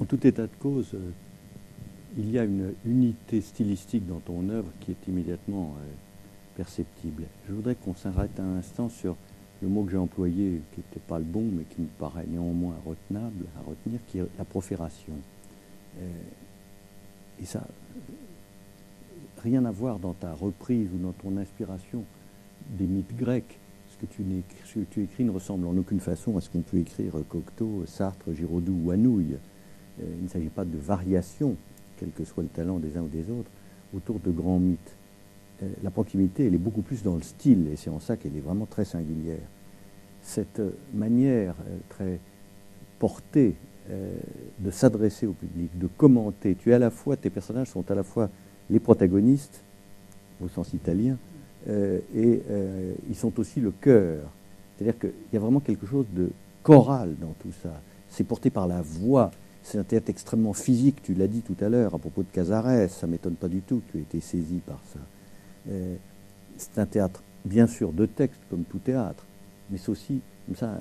tout état de cause, il y a une unité stylistique dans ton œuvre qui est immédiatement perceptible. Je voudrais qu'on s'arrête un instant sur le mot que j'ai employé, qui n'était pas le bon, mais qui me paraît néanmoins retenable, à retenir, qui est la profération. Et ça, rien à voir dans ta reprise ou dans ton inspiration des mythes grecs. Ce que tu écris ne ressemble en aucune façon à ce qu'on peut écrire Cocteau, Sartre, Giraudoux ou Anouilh. Il ne s'agit pas de variation, quel que soit le talent des uns ou des autres, autour de grands mythes. La proximité, elle est beaucoup plus dans le style, et c'est en ça qu'elle est vraiment très singulière. Cette manière très portée de s'adresser au public, de commenter, tes personnages sont à la fois les protagonistes, au sens italien, et ils sont aussi le cœur. C'est-à-dire qu'il y a vraiment quelque chose de choral dans tout ça. C'est porté par la voix. C'est un théâtre extrêmement physique, tu l'as dit tout à l'heure, à propos de Casares, ça ne m'étonne pas du tout que tu aies été saisi par ça. C'est un théâtre, bien sûr, de texte, comme tout théâtre, mais c'est aussi, comme ça,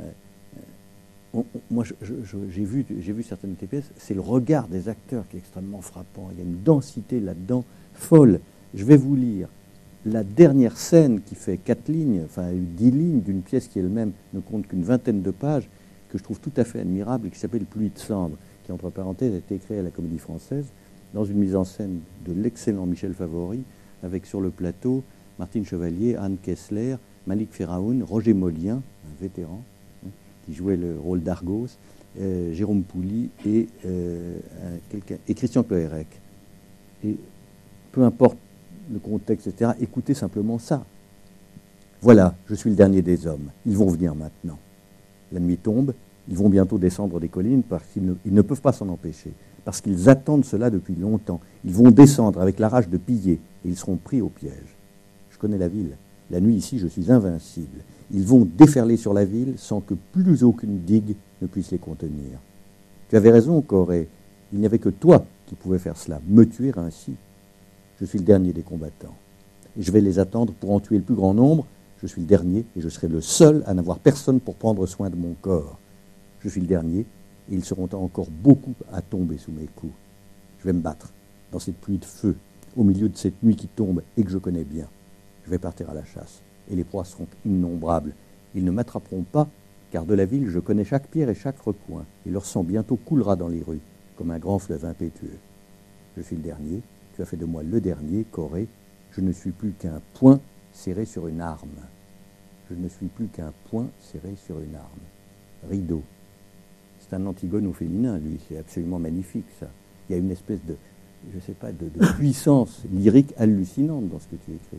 moi j'ai vu certaines de tes pièces, c'est le regard des acteurs qui est extrêmement frappant. Il y a une densité là-dedans, folle. Je vais vous lire la dernière scène qui fait 4 lignes, enfin 10 lignes d'une pièce qui elle-même ne compte qu'une vingtaine de pages, que je trouve tout à fait admirable et qui s'appelle Pluie de cendres, qui, entre parenthèses, a été créée à la Comédie Française, dans une mise en scène de l'excellent Michel Favory, avec sur le plateau Martine Chevalier, Anne Kessler, Malik Feraoun, Roger Molien, un vétéran, qui jouait le rôle d'Argos, Jérôme Pouli et Christian Coérec. Et peu importe le contexte, etc., écoutez simplement ça. Voilà, je suis le dernier des hommes. Ils vont venir maintenant. La nuit tombe, ils vont bientôt descendre des collines parce qu'ils ne peuvent pas s'en empêcher, parce qu'ils attendent cela depuis longtemps. Ils vont descendre avec la rage de piller et ils seront pris au piège. Je connais la ville. La nuit ici, je suis invincible. Ils vont déferler sur la ville sans que plus aucune digue ne puisse les contenir. Tu avais raison, Corée. Il n'y avait que toi qui pouvais faire cela, me tuer ainsi. Je suis le dernier des combattants. Et je vais les attendre pour en tuer le plus grand nombre. Je suis le dernier et je serai le seul à n'avoir personne pour prendre soin de mon corps. Je suis le dernier et ils seront encore beaucoup à tomber sous mes coups. Je vais me battre dans cette pluie de feu, au milieu de cette nuit qui tombe et que je connais bien. Je vais partir à la chasse et les proies seront innombrables. Ils ne m'attraperont pas car de la ville je connais chaque pierre et chaque recoin et leur sang bientôt coulera dans les rues comme un grand fleuve impétueux. Je suis le dernier. Tu as fait de moi le dernier, Corée. Je ne suis plus qu'un poing serré sur une arme. Je ne suis plus qu'un poing serré sur une arme. Rideau. C'est un Antigone au féminin, lui. C'est absolument magnifique, ça. Il y a une espèce de, je sais pas, de puissance lyrique hallucinante dans ce que tu écris.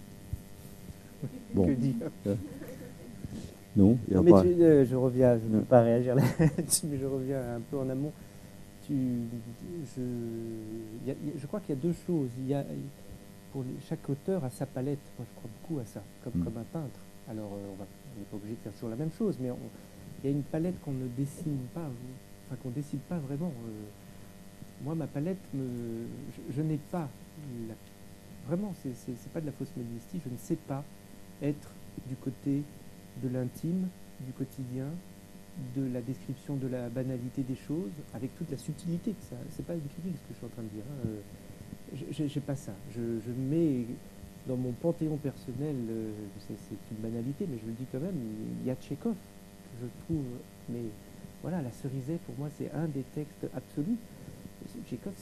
Bon. Que dire Non, il y a non, mais pas... je reviens, je ne peux pas réagir là-dessus, mais je reviens un peu en amont. Je crois qu'il y a deux choses. Chaque auteur a sa palette. Moi, je crois beaucoup à ça, comme un peintre. Alors, on n'est pas obligé de faire toujours la même chose, mais il y a une palette qu'on ne dessine pas, enfin qu'on ne décide pas vraiment. Moi, ma palette, je n'ai pas... Vraiment, c'est pas de la fausse modestie. Je ne sais pas être du côté de l'intime, du quotidien, de la description de la banalité des choses, avec toute la subtilité que ça. C'est pas une critique ce que je suis en train de dire. J'ai pas ça. Je mets dans mon panthéon personnel, c'est une banalité, mais je le dis quand même, il y a Tchekhov, que je trouve, mais voilà, La Cerisette, pour moi, c'est un des textes absolus. Tchekhov,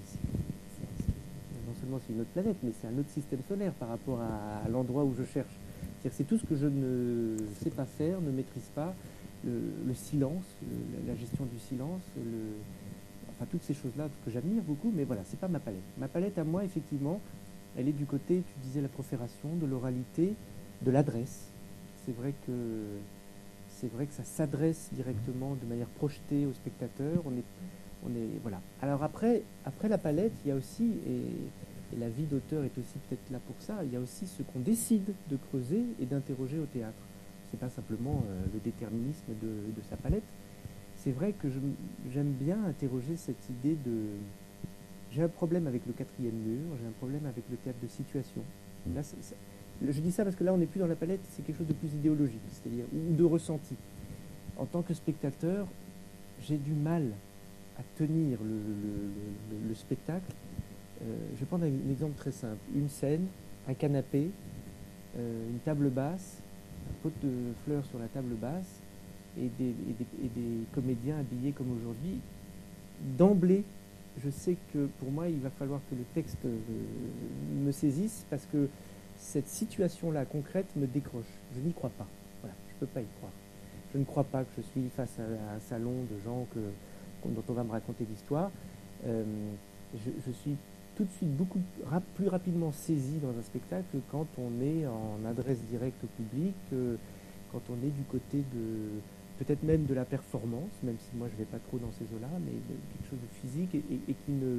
non seulement c'est une autre planète, mais c'est un autre système solaire par rapport à l'endroit où je cherche. C'est tout ce que je ne sais pas faire, ne maîtrise pas. Le silence, la gestion du silence, enfin toutes ces choses-là que j'admire beaucoup, mais voilà, c'est pas ma palette. Ma palette à moi, effectivement, elle est du côté, tu disais, la profération, de l'oralité, de l'adresse. C'est vrai que ça s'adresse directement, de manière projetée au spectateur. On est voilà. Alors après la palette, il y a aussi, et la vie d'auteur est aussi peut-être là pour ça, il y a aussi ce qu'on décide de creuser et d'interroger au théâtre. C'est pas simplement le déterminisme de sa palette. C'est vrai que j'aime bien interroger cette idée de... J'ai un problème avec le quatrième mur, j'ai un problème avec le théâtre de situation. Là, je dis ça parce que là, on n'est plus dans la palette, c'est quelque chose de plus idéologique, c'est-à-dire ou de ressenti. En tant que spectateur, j'ai du mal à tenir le spectacle. Je vais prendre un exemple très simple. Une scène, un canapé, une table basse, un pot de fleurs sur la table basse et des comédiens habillés comme aujourd'hui. D'emblée, je sais que pour moi, il va falloir que le texte me saisisse parce que cette situation-là concrète me décroche. Je n'y crois pas. Voilà, je ne peux pas y croire. Je ne crois pas que je suis face à un salon de gens dont on va me raconter l'histoire. Je suis tout de suite beaucoup plus rapidement saisi dans un spectacle quand on est en adresse directe au public, quand on est du côté de peut-être même de la performance, même si moi je ne vais pas trop dans ces eaux-là, mais quelque chose de physique et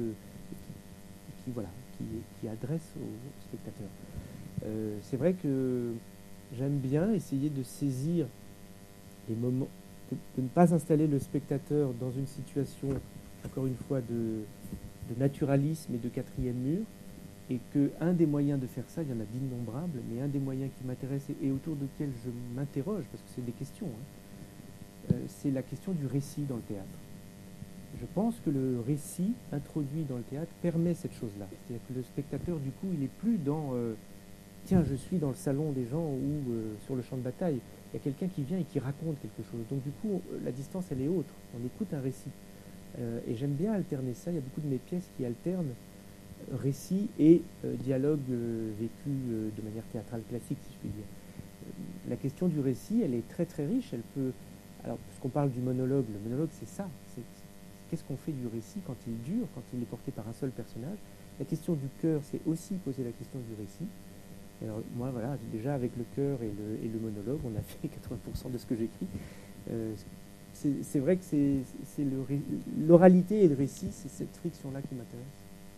qui adresse au spectateur. C'est vrai que j'aime bien essayer de saisir les moments, de ne pas installer le spectateur dans une situation, encore une fois, de naturalisme et de quatrième mur, et qu'un des moyens de faire ça, il y en a d'innombrables, mais un des moyens qui m'intéresse et autour duquel je m'interroge, parce que c'est des questions, c'est la question du récit dans le théâtre. Je pense que le récit introduit dans le théâtre permet cette chose-là. C'est-à-dire que le spectateur, du coup, il n'est plus dans tiens, je suis dans le salon des gens ou sur le champ de bataille. Il y a quelqu'un qui vient et qui raconte quelque chose. Donc, du coup, la distance, elle est autre. On écoute un récit. Et j'aime bien alterner ça. Il y a beaucoup de mes pièces qui alternent récit et dialogue vécu de manière théâtrale classique, si je puis dire. La question du récit, elle est très très riche. Elle peut. Alors, puisqu'on parle du monologue, le monologue, c'est ça. Qu'est-ce qu'on fait du récit quand il dure, quand il est porté par un seul personnage? La question du cœur, c'est aussi poser la question du récit. Alors, moi, voilà, déjà avec le cœur et le monologue, on a fait 80% de ce que j'écris. C'est vrai que c'est l'oralité et le récit, c'est cette friction-là qui m'intéresse.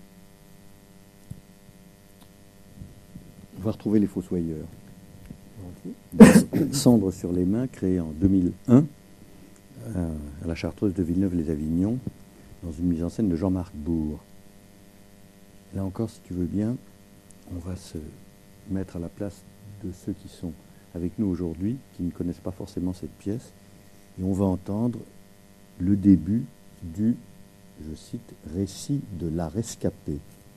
On va retrouver les Fossoyeurs. Cendres sur les mains, créé en 2001 à la Chartreuse de Villeneuve-les-Avignon, dans une mise en scène de Jean-Marc Bourg. Là encore, si tu veux bien, on va se mettre à la place de ceux qui sont avec nous aujourd'hui, qui ne connaissent pas forcément cette pièce, et on va entendre le début du, je cite, récit de la rescapée.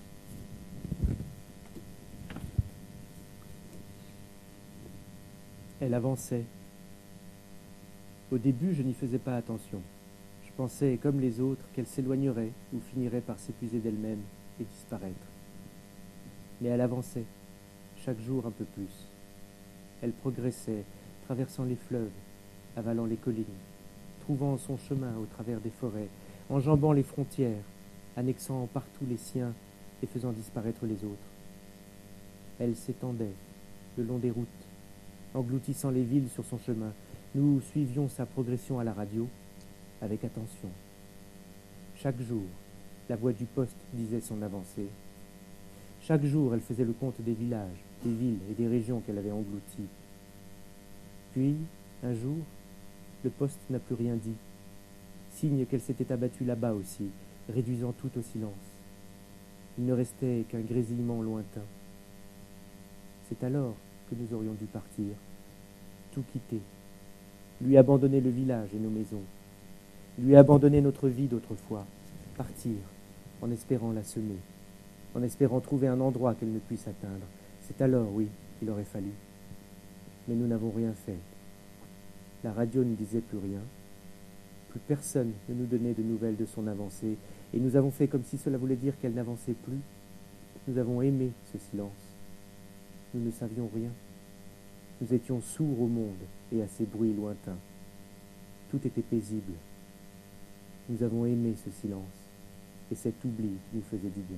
Elle avançait. Au début, je n'y faisais pas attention. Je pensais, comme les autres, qu'elle s'éloignerait ou finirait par s'épuiser d'elle-même et disparaître. Mais elle avançait, chaque jour un peu plus. Elle progressait, traversant les fleuves, avalant les collines, trouvant son chemin au travers des forêts, enjambant les frontières, annexant partout les siens et faisant disparaître les autres. Elle s'étendait le long des routes, engloutissant les villes sur son chemin. Nous suivions sa progression à la radio avec attention. Chaque jour, la voix du poste disait son avancée. Chaque jour, elle faisait le compte des villages, des villes et des régions qu'elle avait englouties. Puis, un jour, le poste n'a plus rien dit, signe qu'elle s'était abattue là-bas aussi, réduisant tout au silence. Il ne restait qu'un grésillement lointain. C'est alors que nous aurions dû partir, tout quitter, lui abandonner le village et nos maisons, lui abandonner notre vie d'autrefois, partir en espérant la semer, en espérant trouver un endroit qu'elle ne puisse atteindre. C'est alors, oui, qu'il aurait fallu. Mais nous n'avons rien fait. La radio ne disait plus rien. Plus personne ne nous donnait de nouvelles de son avancée, et nous avons fait comme si cela voulait dire qu'elle n'avançait plus. Nous avons aimé ce silence. Nous ne savions rien. Nous étions sourds au monde et à ses bruits lointains. Tout était paisible. Nous avons aimé ce silence et cet oubli qui nous faisait du bien.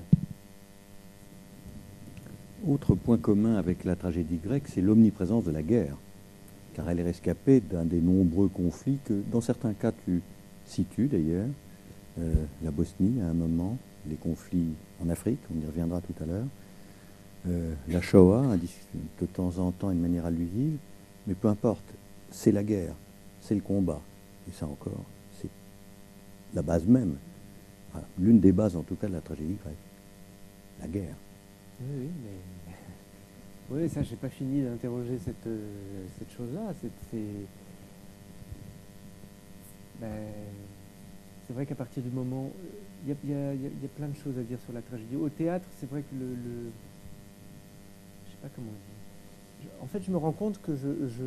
Autre point commun avec la tragédie grecque, c'est l'omniprésence de la guerre, car elle est rescapée d'un des nombreux conflits que, dans certains cas, tu situes d'ailleurs, la Bosnie à un moment, les conflits en Afrique, on y reviendra tout à l'heure, la Shoah, de temps en temps, une manière allusive, mais peu importe, c'est la guerre, c'est le combat, et ça encore, c'est la base même, voilà, l'une des bases en tout cas de la tragédie grecque, la guerre. Oui, mais oui, ça, j'ai pas fini d'interroger cette chose-là. Ben, c'est vrai qu'à partir du moment, il y a plein de choses à dire sur la tragédie. Au théâtre, c'est vrai que je sais pas comment dire. En fait, je me rends compte que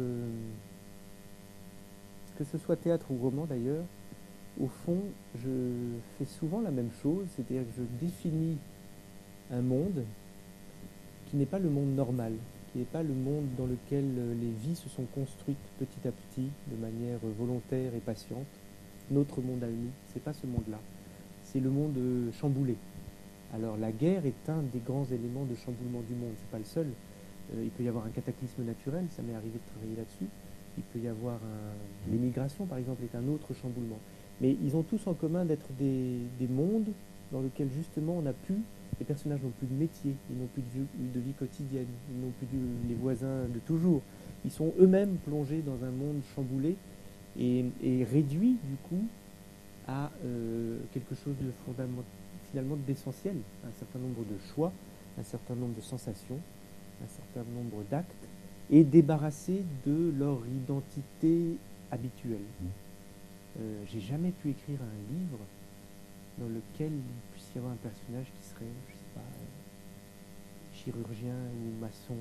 que ce soit théâtre ou roman d'ailleurs, au fond, je fais souvent la même chose, c'est-à-dire que je définis un monde qui n'est pas le monde normal, qui n'est pas le monde dans lequel les vies se sont construites petit à petit, de manière volontaire et patiente. Notre monde à nous, c'est pas ce monde-là. C'est le monde chamboulé. Alors la guerre est un des grands éléments de chamboulement du monde, c'est pas le seul. Il peut y avoir un cataclysme naturel, ça m'est arrivé de travailler là-dessus. Il peut y avoir l'émigration, par exemple, est un autre chamboulement. Mais ils ont tous en commun d'être des mondes dans lesquels justement les personnages n'ont plus de métier, ils n'ont plus de vie quotidienne, ils n'ont plus les voisins de toujours. Ils sont eux-mêmes plongés dans un monde chamboulé et réduits du coup à quelque chose de finalement d'essentiel, un certain nombre de choix, un certain nombre de sensations, un certain nombre d'actes, et débarrassés de leur identité habituelle. J'ai jamais pu écrire un livre dans lequel il puisse y avoir un personnage qui serait, je sais pas, chirurgien ou maçon,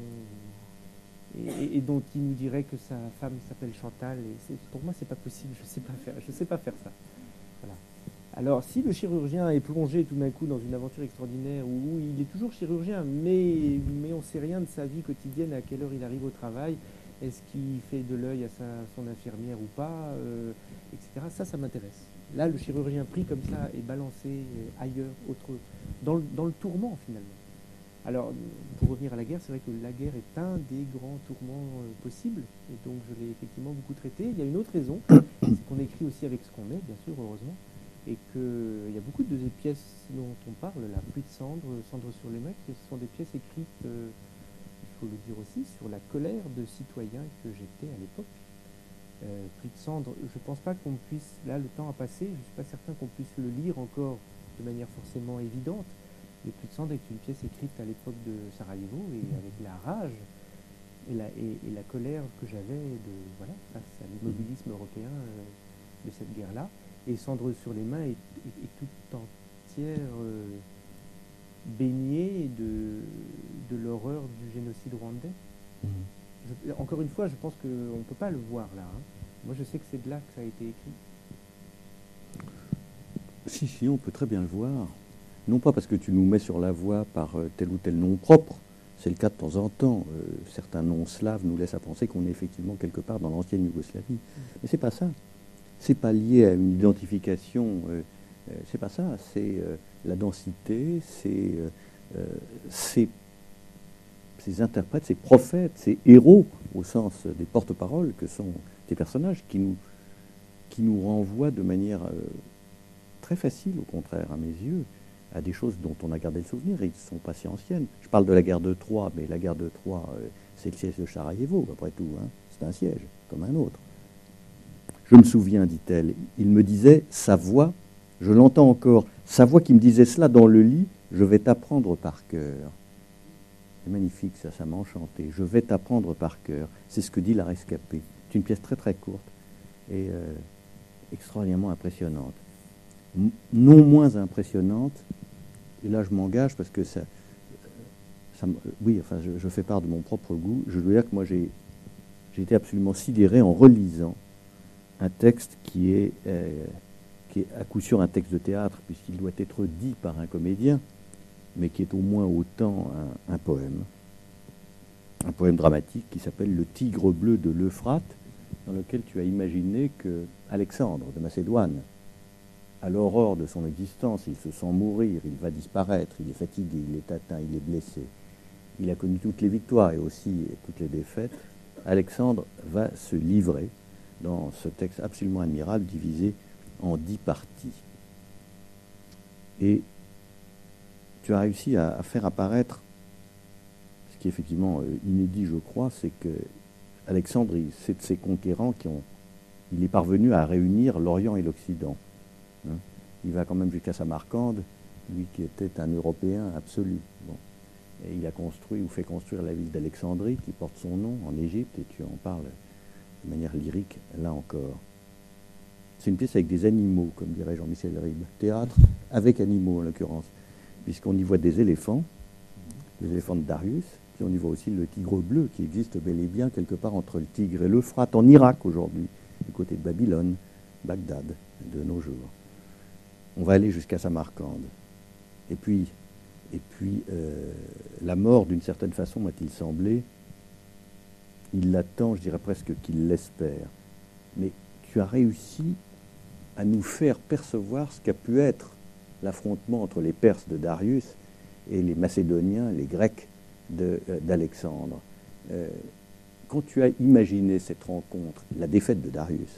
et dont il nous dirait que sa femme s'appelle Chantal. Pour moi, c'est pas possible. Je sais pas faire ça. Voilà. Alors, si le chirurgien est plongé tout d'un coup dans une aventure extraordinaire où il est toujours chirurgien, mais on ne sait rien de sa vie quotidienne, à quelle heure il arrive au travail, est-ce qu'il fait de l'œil à son infirmière ou pas, etc. Ça m'intéresse. Là, le chirurgien pris comme ça et balancé ailleurs, dans le tourment finalement. Alors, pour revenir à la guerre, c'est vrai que la guerre est un des grands tourments possibles, et donc je l'ai effectivement beaucoup traité. Il y a une autre raison, c'est qu'on écrit aussi avec ce qu'on est, bien sûr, heureusement, et qu'il y a beaucoup de pièces dont on parle, là, Pluie de cendres, Cendres sur les mains, qui sont des pièces écrites, il faut le dire aussi, sur la colère de citoyens que j'étais à l'époque. Pluie de cendres, je ne pense pas qu'on puisse, là le temps a passé, je ne suis pas certain qu'on puisse le lire encore de manière forcément évidente. Les Pluie de cendres est une pièce écrite à l'époque de Sarajevo, et avec la rage et la colère que j'avais face à l'immobilisme européen de cette guerre-là. Et Cendres sur les mains est tout entière baignée de l'horreur du génocide rwandais. Encore une fois, je pense qu'on ne peut pas le voir là. Moi, je sais que c'est de là que ça a été écrit. Si, on peut très bien le voir. Non pas parce que tu nous mets sur la voie par tel ou tel nom propre, c'est le cas de temps en temps. Certains noms slaves nous laissent à penser qu'on est effectivement quelque part dans l'ancienne Yougoslavie. Mais c'est pas ça. C'est pas lié à une identification. C'est pas ça. C'est la densité, ces interprètes, ces prophètes, ces héros, au sens des porte-paroles que sont des personnages qui nous renvoient de manière très facile, au contraire, à mes yeux, à des choses dont on a gardé le souvenir et qui ne sont pas si anciennes. Je parle de la guerre de Troie, mais la guerre de Troie, c'est le siège de Sarajevo, après tout. C'est un siège, comme un autre. Je me souviens, dit-elle, il me disait, sa voix, je l'entends encore, sa voix qui me disait cela dans le lit, je vais t'apprendre par cœur. C'est magnifique, ça m'a enchanté. Je vais t'apprendre par cœur. C'est ce que dit la rescapée. C'est une pièce très très courte et extraordinairement impressionnante. Non moins impressionnante, et là je m'engage parce que je fais part de mon propre goût. Je dois dire que moi j'ai été absolument sidéré en relisant un texte qui est à coup sûr un texte de théâtre, puisqu'il doit être dit par un comédien, mais qui est au moins autant un poème dramatique qui s'appelle Le Tigre bleu de l'Euphrate, dans lequel tu as imaginé que Alexandre de Macédoine, à l'aurore de son existence, il se sent mourir, il va disparaître, il est fatigué, il est atteint, il est blessé. Il a connu toutes les victoires et aussi toutes les défaites. Alexandre va se livrer dans ce texte absolument admirable, divisé en 10 parties. Et tu as réussi à faire apparaître, ce qui est effectivement inédit, je crois, c'est que Alexandre, c'est de ces conquérants il est parvenu à réunir l'Orient et l'Occident. Il va quand même jusqu'à Samarcande, lui qui était un Européen absolu. Et il a construit ou fait construire la ville d'Alexandrie, qui porte son nom en Égypte, et tu en parles de manière lyrique là encore. C'est une pièce avec des animaux, comme dirait Jean-Michel Ribes. Théâtre avec animaux, en l'occurrence, puisqu'on y voit des éléphants de Darius, puis on y voit aussi le tigre bleu, qui existe bel et bien quelque part entre le Tigre et l'Euphrate, en Irak aujourd'hui, du côté de Babylone, Bagdad, de nos jours. On va aller jusqu'à Samarcande. Et puis la mort, d'une certaine façon, m'a-t-il semblé, il l'attend, je dirais presque qu'il l'espère. Mais tu as réussi à nous faire percevoir ce qu'a pu être l'affrontement entre les Perses de Darius et les Macédoniens, les Grecs d'Alexandre. Quand tu as imaginé cette rencontre, la défaite de Darius,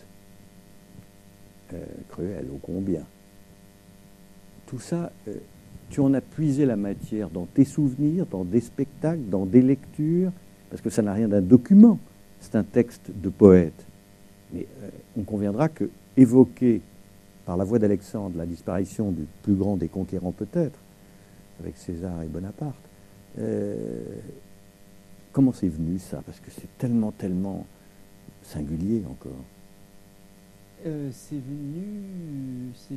cruelle ô combien, tout ça, tu en as puisé la matière dans tes souvenirs, dans des spectacles, dans des lectures, parce que ça n'a rien d'un document, c'est un texte de poète. Mais on conviendra que évoquer par la voix d'Alexandre la disparition du plus grand des conquérants peut-être, avec César et Bonaparte, comment c'est venu ça? Parce que c'est tellement singulier encore. C'est venu, je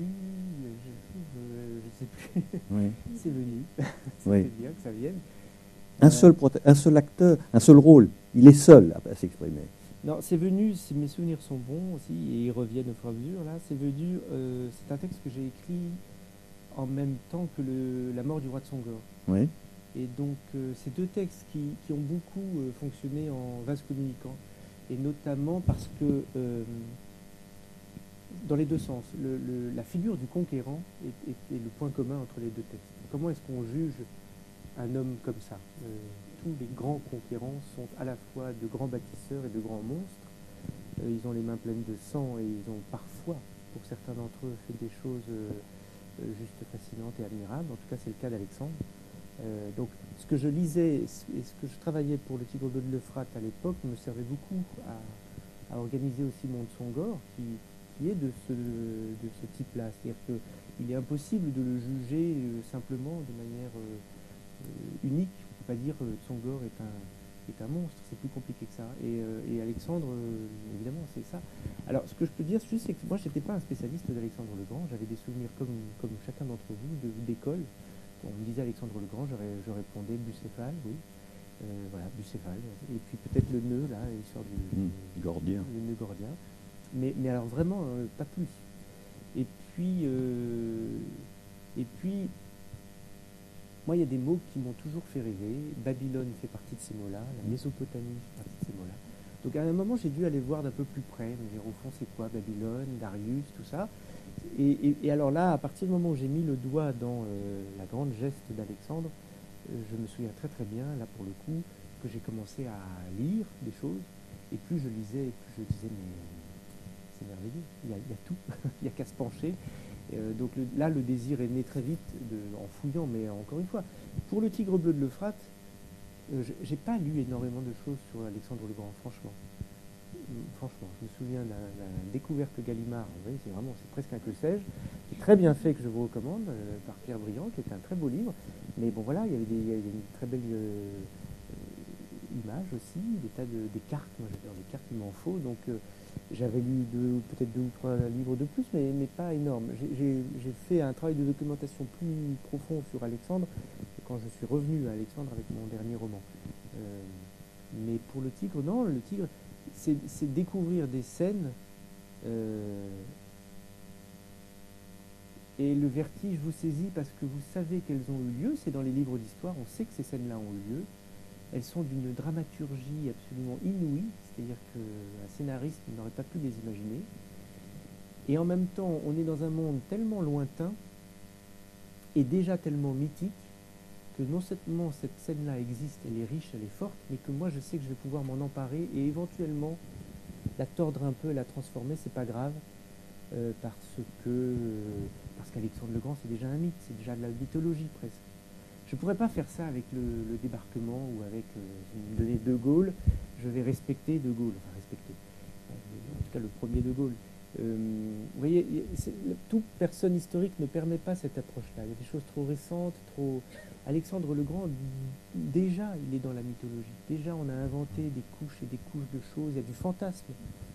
sais plus. Oui. C'est venu. Oui. C'est bien que ça vienne. Un seul acteur, un seul rôle. Il est seul à s'exprimer. Non, c'est venu, si mes souvenirs sont bons aussi, et ils reviennent au fur et à mesure, là, c'est venu, c'est un texte que j'ai écrit en même temps que la mort du roi de Songor. Oui. Et donc, c'est deux textes qui ont beaucoup fonctionné en vase communicant, et notamment parce que, dans les deux sens, la figure du conquérant est le point commun entre les deux textes. Comment est-ce qu'on juge un homme comme ça? Tous les grands conquérants sont à la fois de grands bâtisseurs et de grands monstres. Ils ont les mains pleines de sang et ils ont parfois, pour certains d'entre eux, fait des choses juste fascinantes et admirables. En tout cas, c'est le cas d'Alexandre. Donc, ce que je lisais et ce que je travaillais pour le Tigre bleu de l'Euphrate à l'époque me servait beaucoup à organiser aussi mon Songor, qui est de ce type-là. C'est-à-dire qu'il est impossible de le juger simplement de manière unique. On ne peut pas dire que Songor est un monstre, c'est plus compliqué que ça. Et Alexandre, évidemment, c'est ça. Alors, ce que je peux dire, c'est que moi, je n'étais pas un spécialiste d'Alexandre le Grand. J'avais des souvenirs comme chacun d'entre vous d'école. On me disait Alexandre le Grand, je répondais Bucéphale, oui. Voilà, Bucéphale. Et puis peut-être le nœud, là, l'histoire du Gordien. Le nœud gordien. Mais alors vraiment, pas plus. Et puis, moi, il y a des mots qui m'ont toujours fait rêver. Babylone fait partie de ces mots-là, la Mésopotamie fait partie de ces mots-là. Donc à un moment, j'ai dû aller voir d'un peu plus près, me dire au fond, c'est quoi Babylone, Darius, tout ça. Et alors là, à partir du moment où j'ai mis le doigt dans la grande geste d'Alexandre, je me souviens très très bien, là pour le coup, que j'ai commencé à lire des choses. Et plus je lisais, et plus je disais, mais c'est merveilleux, il y a tout, il n'y a qu'à se pencher. Donc là, le désir est né très vite en fouillant, mais encore une fois, pour le Tigre bleu de l'Euphrate, j'ai pas lu énormément de choses sur Alexandre le Grand, franchement. Franchement, je me souviens de la découverte Gallimard, vous voyez, c'est presque un que sais-je. C'est très bien fait, que je vous recommande, par Pierre Briand, qui est un très beau livre. Mais bon, voilà, il y avait une très belle image aussi, des cartes. Moi, j'adore les cartes, il m'en faut. Donc, j'avais lu peut-être 2 ou 3 livres de plus, mais pas énorme. J'ai fait un travail de documentation plus profond sur Alexandre quand je suis revenu à Alexandre avec mon dernier roman. Mais pour le Tigre, non, le Tigre, c'est découvrir des scènes et le vertige vous saisit parce que vous savez qu'elles ont eu lieu. C'est dans les livres d'histoire, on sait que ces scènes-là ont eu lieu. Elles sont d'une dramaturgie absolument inouïe, c'est-à-dire qu'un scénariste n'aurait pas pu les imaginer. Et en même temps, on est dans un monde tellement lointain et déjà tellement mythique que non seulement cette scène-là existe, elle est riche, elle est forte, mais que moi je sais que je vais pouvoir m'en emparer et éventuellement la tordre un peu, la transformer, c'est pas grave, parce qu'Alexandre le Grand c'est déjà un mythe, c'est déjà de la mythologie presque. Je ne pourrais pas faire ça avec le débarquement ou avec, si vous me donnez De Gaulle, je vais respecter De Gaulle, enfin respecter, en tout cas le premier De Gaulle. Vous voyez, toute personne historique ne permet pas cette approche-là. Il y a des choses trop récentes, trop... Alexandre le Grand, déjà, il est dans la mythologie. Déjà, on a inventé des couches et des couches de choses. Il y a du fantasme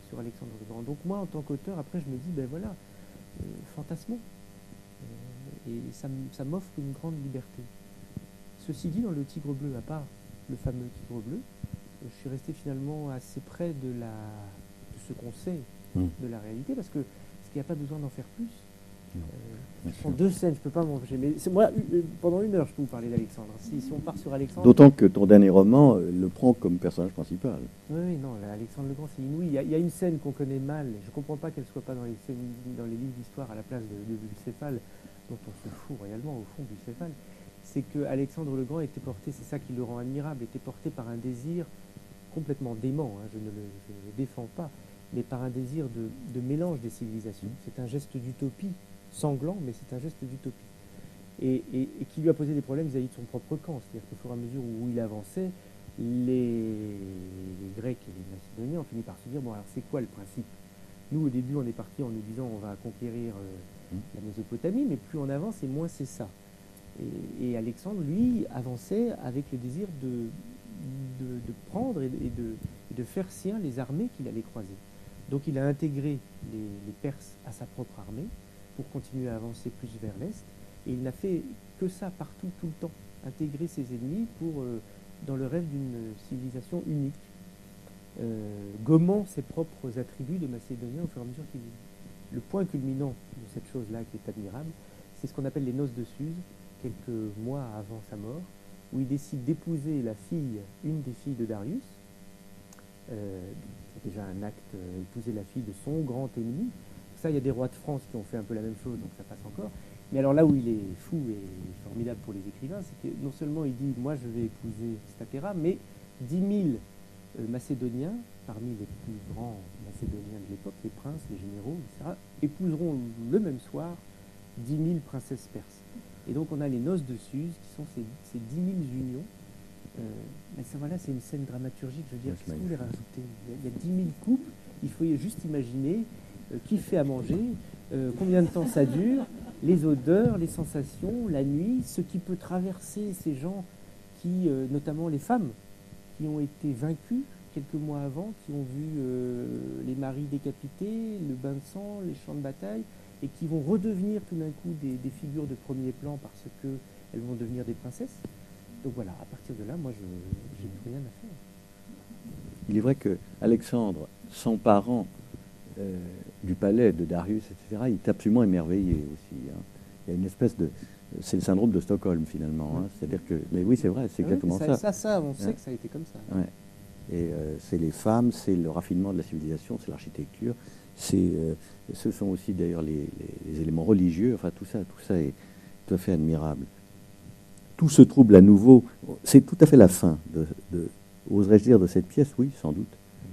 sur Alexandre le Grand. Donc moi, en tant qu'auteur, après, je me dis, ben voilà, fantasmons. Et ça m'offre une grande liberté. Ceci dit, dans le Tigre bleu, à part le fameux Tigre bleu, je suis resté finalement assez près de ce qu'on sait de la réalité, parce qu'il n'y a pas besoin d'en faire plus. Ce sont deux scènes, je ne peux pas m'empêcher. Mais moi, pendant 1 heure, je peux vous parler d'Alexandre. Si on part sur Alexandre... D'autant que ton dernier roman le prend comme personnage principal. Oui, non, Alexandre le Grand, c'est inouï. Il y a une scène qu'on connaît mal, et je ne comprends pas qu'elle ne soit pas dans les livres d'histoire à la place de Bucéphale, dont on se fout réellement, au fond, Bucéphale. C'est que Alexandre le Grand était porté, c'est ça qui le rend admirable, était porté par un désir complètement dément, hein, je ne le défends pas, mais par un désir de mélange des civilisations. C'est un geste d'utopie, sanglant, mais c'est un geste d'utopie. Et qui lui a posé des problèmes vis-à-vis de son propre camp. C'est-à-dire qu'au fur et à mesure où il avançait, les Grecs et les Macédoniens ont fini par se dire, bon, alors c'est quoi le principe? Nous, au début, on est parti en nous disant, on va conquérir la Mésopotamie, mais plus on avance, et moins c'est ça. Et Alexandre, lui, avançait avec le désir de prendre et de faire sien les armées qu'il allait croiser. Donc il a intégré les Perses à sa propre armée pour continuer à avancer plus vers l'Est. Et il n'a fait que ça partout, tout le temps, intégrer ses ennemis dans le rêve d'une civilisation unique, gommant ses propres attributs de Macédonien au fur et à mesure qu'il vit. Le point culminant de cette chose-là qui est admirable, c'est ce qu'on appelle les noces de Suse, quelques mois avant sa mort, où il décide d'épouser une des filles de Darius. C'est déjà un acte, épouser la fille de son grand ennemi. Ça, il y a des rois de France qui ont fait un peu la même chose, donc ça passe encore. Mais alors là où il est fou et formidable pour les écrivains, c'est que non seulement il dit « moi je vais épouser Statera », mais 10 000 Macédoniens, parmi les plus grands Macédoniens de l'époque, les princes, les généraux, etc., épouseront le même soir 10 000 princesses perses. Et donc on a les noces de Suse, qui sont ces 10 000 unions. Mais ça, voilà, c'est une scène dramaturgique, je veux dire, qu'est-ce que vous voulez rajouter? Il y a 10 000 couples, il faut juste imaginer qui fait à manger, combien de temps ça dure, les odeurs, les sensations, la nuit, ce qui peut traverser ces gens qui, notamment les femmes, qui ont été vaincus quelques mois avant, qui ont vu les maris décapités, le bain de sang, les champs de bataille, et qui vont redevenir tout d'un coup des figures de premier plan parce qu'elles vont devenir des princesses. Donc voilà, à partir de là, moi, je n'ai plus rien à faire. Il est vrai que Alexandre, s'emparant du palais de Darius, etc., il est absolument émerveillé aussi. Hein. Il y a une espèce de... C'est le syndrome de Stockholm, finalement. Hein. C'est-à-dire que... Mais oui, c'est vrai, c'est exactement ça. Ça, on sait que ça a été comme ça. Ouais. Et c'est les femmes, c'est le raffinement de la civilisation, c'est l'architecture, ce sont aussi d'ailleurs les éléments religieux, enfin tout ça est tout à fait admirable. Tout se trouble à nouveau, c'est tout à fait la fin, oserais-je dire, de cette pièce, oui, sans doute.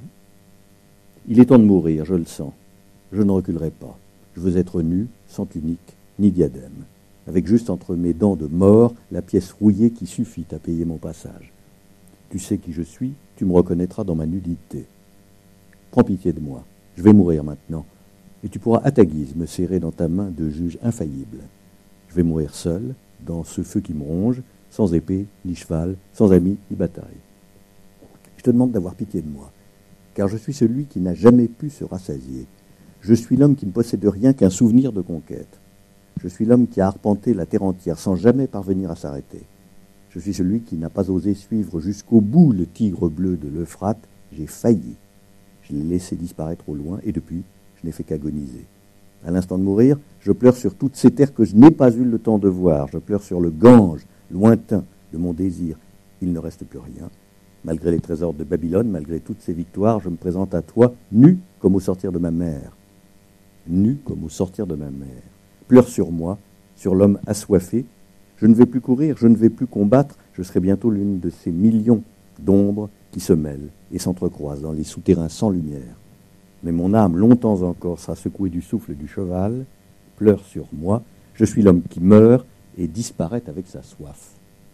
Il est temps de mourir, je le sens. Je ne reculerai pas. Je veux être nu, sans tunique, ni diadème, avec juste entre mes dents de mort la pièce rouillée qui suffit à payer mon passage. Tu sais qui je suis, tu me reconnaîtras dans ma nudité. Prends pitié de moi, je vais mourir maintenant, et tu pourras à ta guise me serrer dans ta main de juge infaillible. Je vais mourir seul, dans ce feu qui me ronge, sans épée, ni cheval, sans amis, ni bataille. Je te demande d'avoir pitié de moi, car je suis celui qui n'a jamais pu se rassasier. Je suis l'homme qui ne possède rien qu'un souvenir de conquête. Je suis l'homme qui a arpenté la terre entière sans jamais parvenir à s'arrêter. Je suis celui qui n'a pas osé suivre jusqu'au bout le tigre bleu de l'Euphrate. J'ai failli. Je l'ai laissé disparaître au loin, et depuis, je n'ai fait qu'agoniser. À l'instant de mourir, je pleure sur toutes ces terres que je n'ai pas eu le temps de voir. Je pleure sur le Gange, lointain, de mon désir. Il ne reste plus rien. Malgré les trésors de Babylone, malgré toutes ces victoires, je me présente à toi, nu comme au sortir de ma mère. Nu comme au sortir de ma mère. Pleure sur moi, sur l'homme assoiffé. Je ne vais plus courir, je ne vais plus combattre. Je serai bientôt l'une de ces millions d'ombres qui se mêlent et s'entrecroisent dans les souterrains sans lumière. Mais mon âme, longtemps encore, sera secouée du souffle du cheval. Pleure sur moi. Je suis l'homme qui meurt et disparaît avec sa soif.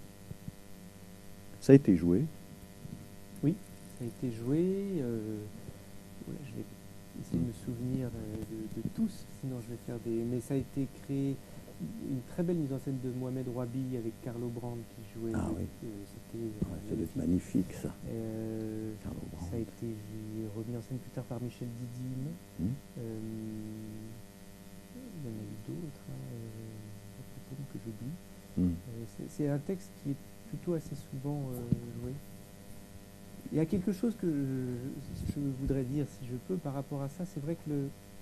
Ça a été joué. Oui, ça a été joué. Je vais essayer de me souvenir de tous, sinon je vais faire des... Mais ça a été créé une très belle mise en scène de Mohamed Rouabi avec Carlo Brand qui jouait. Ah oui. C'était Ça doit être magnifique, ça. Carlo Brand. Ça a été remis en scène plus tard par Michel Didine. Il y en a eu d'autres, que j'oublie. C'est un texte qui est plutôt assez souvent joué. Il y a quelque chose que je voudrais dire, si je peux, par rapport à ça. C'est vrai que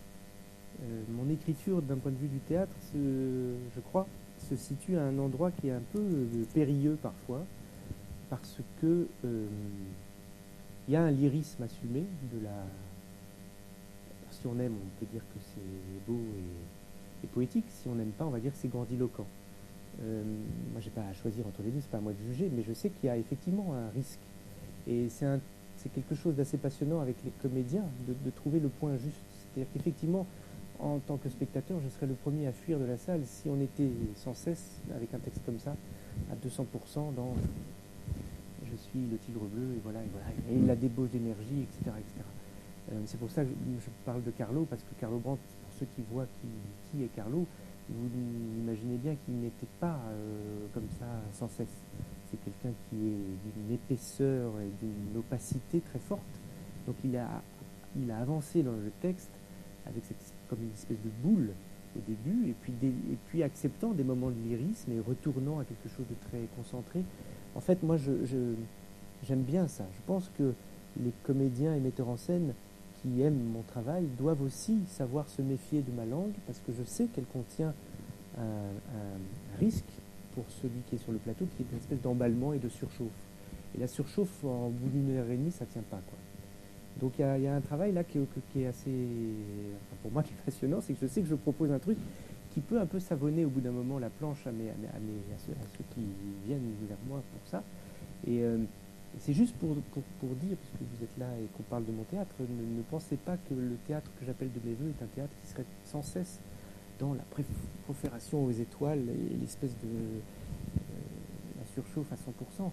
mon écriture, d'un point de vue du théâtre, je crois, se situe à un endroit qui est un peu périlleux parfois, parce que il y a un lyrisme assumé de la... Si on aime, on peut dire que c'est beau et poétique. Si on n'aime pas, on va dire que c'est grandiloquent. Moi, j'ai pas à choisir entre les deux, c'est pas à moi de juger, mais je sais qu'il y a effectivement un risque. Et c'est quelque chose d'assez passionnant avec les comédiens, de trouver le point juste. C'est-à-dire qu'effectivement, en tant que spectateur, je serais le premier à fuir de la salle si on était sans cesse, avec un texte comme ça, à 200% dans je suis le tigre bleu, et voilà, et la débauche d'énergie, etc. etc. C'est pour ça que je parle de Carlo, parce que Carlo Brandt, pour ceux qui voient qui est Carlo, vous imaginez bien qu'il n'était pas comme ça sans cesse. C'est quelqu'un qui est d'une épaisseur et d'une opacité très forte. Donc il a avancé dans le texte avec comme une espèce de boule au début, et puis acceptant des moments de lyrisme et retournant à quelque chose de très concentré. En fait, moi, j'aime bien ça. Je pense que les comédiens et metteurs en scène qui aiment mon travail doivent aussi savoir se méfier de ma langue, parce que je sais qu'elle contient un risque pour celui qui est sur le plateau, qui est une espèce d'emballement et de surchauffe. Et la surchauffe, en bout d'une heure et demie, ça ne tient pas, quoi. Donc il y a un travail là qui est assez, enfin, pour moi, qui est passionnant, c'est que je sais que je propose un truc qui peut un peu savonner au bout d'un moment la planche à ceux qui viennent vers moi pour ça. Et c'est juste pour dire, puisque vous êtes là et qu'on parle de mon théâtre, ne pensez pas que le théâtre que j'appelle de mes voeux est un théâtre qui serait sans cesse dans la profération aux étoiles et l'espèce de la surchauffe à 100%.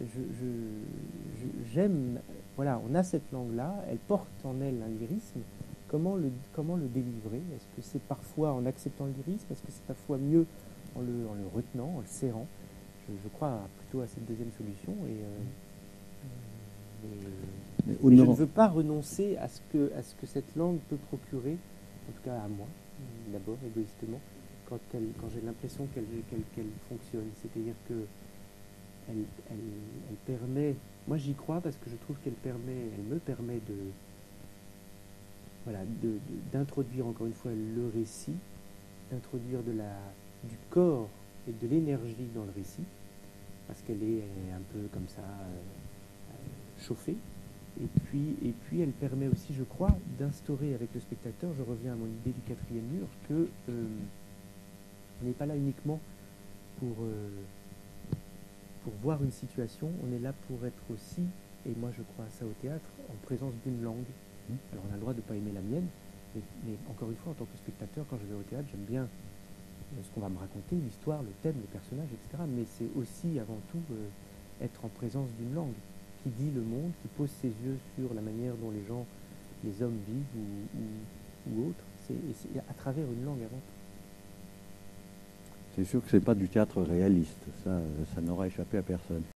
J'aime, voilà, on a cette langue-là, elle porte en elle un lyrisme. Comment le délivrer? Est-ce que c'est parfois en acceptant le lyrisme? Est-ce que c'est parfois mieux en le retenant, en le serrant? Je crois plutôt à cette deuxième solution. Mais je ne veux pas renoncer à ce que cette langue peut procurer, en tout cas à moi, d'abord égoïstement, quand j'ai l'impression qu'elle fonctionne. C'est-à-dire que elle permet, moi j'y crois parce que je trouve elle me permet d'introduire encore une fois le récit, d'introduire du corps et de l'énergie dans le récit, parce qu'elle est un peu comme ça chauffée, et puis elle permet aussi, je crois, d'instaurer avec le spectateur, je reviens à mon idée du quatrième mur, que on n'est pas là uniquement pour voir une situation, on est là pour être aussi, et moi je crois à ça au théâtre, en présence d'une langue. Alors on a le droit de ne pas aimer la mienne, mais encore une fois, en tant que spectateur, quand je vais au théâtre, j'aime bien ce qu'on va me raconter, l'histoire, le thème, les personnages, etc. Mais c'est aussi, avant tout, être en présence d'une langue qui dit le monde, qui pose ses yeux sur la manière dont les hommes vivent ou autres. C'est à travers une langue avant tout. C'est sûr que c'est pas du théâtre réaliste, ça n'aura échappé à personne.